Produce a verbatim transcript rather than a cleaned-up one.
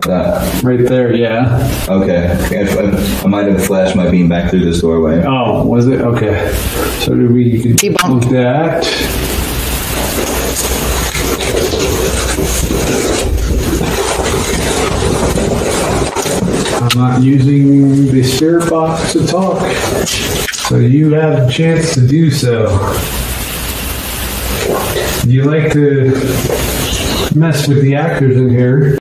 That. Right there, yeah. Okay. I, I might have flashed my beam back through this doorway. Oh, was it? Okay. So did we move that? I'm not using the spirit box to talk, so you have a chance to do so. You like to mess with the actors in here.